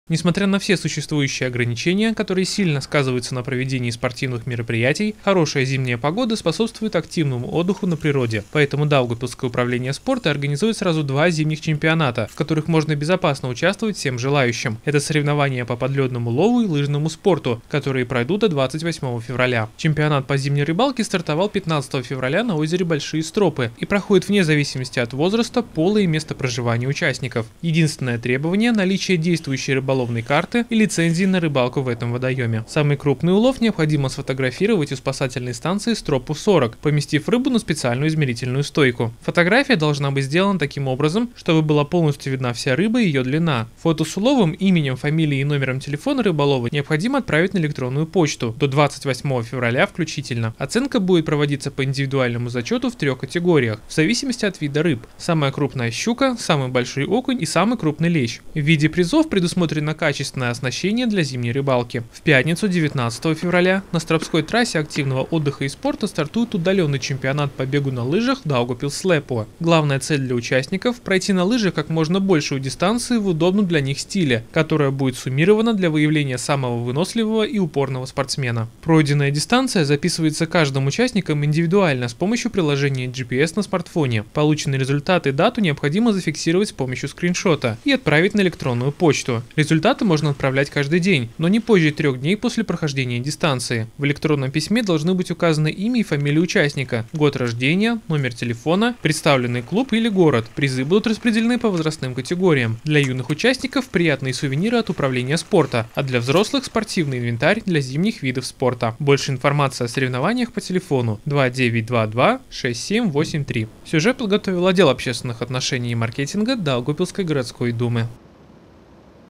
Несмотря на все существующие ограничения, которые сильно сказываются на проведении спортивных мероприятий, хорошая зимняя погода способствует активному отдыху на природе. Поэтому Даугавпилское управление спорта организует сразу 2 зимних чемпионата, в которых можно безопасно участвовать всем желающим. Это соревнования по подледному лову и лыжному спорту, которые пройдут до 28 февраля. Чемпионат по зимней рыбалке стартовал 15 февраля на озере Большие Стропы и проходит вне зависимости от возраста, пола и места проживания участников. Единственное требование – наличие действующей рыболовной карты и лицензии на рыбалку в этом водоеме. Самый крупный улов необходимо сфотографировать у спасательной станции Стропу-40, поместив рыбу на специальную измерительную стойку. Фотография должна быть сделана таким образом, чтобы была полностью видна вся рыба и ее длина. Фото с уловом, именем, фамилией и номером телефона рыболова необходимо отправить на электронную почту до 28 февраля включительно. Оценка будет проводиться по индивидуальному зачету в 3 категориях, в зависимости от вида рыб. Самая крупная щука, самый большой окунь и самый крупный лещ. В виде призов предусмотрено качественное оснащение для зимней рыбалки. В пятницу, 19 февраля, на Стропской трассе активного отдыха и спорта стартует удаленный чемпионат по бегу на лыжах Даугавпилс-Слепо. Главная цель для участников – пройти на лыжах как можно большую дистанцию в удобном для них стиле, которая будет суммирована для выявления самого выносливого и упорного спортсмена. Пройденная дистанция записывается каждым участником индивидуально с помощью приложения GPS на смартфоне. Полученные результаты и дату необходимо зафиксировать с помощью скриншота и отправить на электронную почту. Результаты можно отправлять каждый день, но не позже 3 дней после прохождения дистанции. В электронном письме должны быть указаны имя и фамилия участника, год рождения, номер телефона, представленный клуб или город. Призы будут распределены по возрастным категориям. Для юных участников приятные сувениры от управления спорта, а для взрослых спортивный инвентарь для зимних видов спорта. Больше информации о соревнованиях по телефону 2922 6783. Сюжет подготовил отдел общественных отношений и маркетинга Даугавпилской городской думы.